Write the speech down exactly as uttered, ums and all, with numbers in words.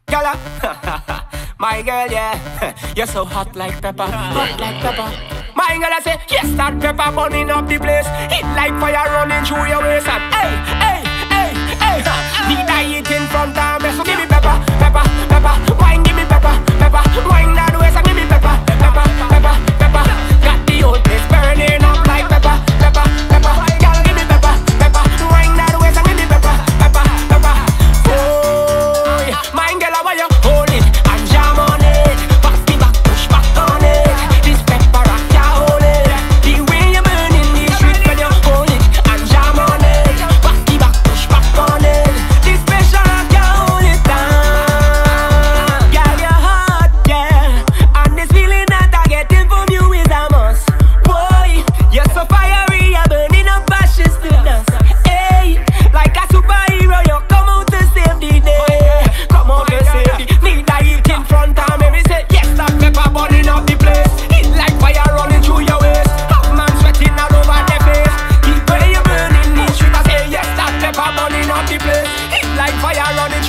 Gala, my girl, yeah. You're so hot like pepper, hot like pepper. My girl, I say, yes, that pepper burning up the place. It like fire running through your waist. And hey, hey, hey, hey, need I eat in front of me? So give me pepper, pepper, pepper. Wine, give me pepper, pepper. Wine that waist and give me pepper, pepper, pepper, pepper. Got the whole place burning up like pepper, pepper, pepper. Girl, give me pepper, pepper. Wine that waist and give me pepper, pepper, pepper. Oh, yeah. My girl, I want you hold it and jam on it. Pass me back, push back on it. This pepper I can't hold it. The way you burn in the street when you hold it and jam on it. Pass me back, push back on it. This pressure I can't hold it down. Girl, you're hot, yeah. And this feeling that I get in from you is a must. Boy, you're so fiery, you're burning up ashes to dust. Hey, like a superhero, you come out to save the day. Come out to save the need I eat in front of me. Me say, yes, that pepper burning up the place. It like fire running through your waist. Half man sweating all over their face. Keep where you burning the street. I say, yes, that pepper burning up the place. It like fire running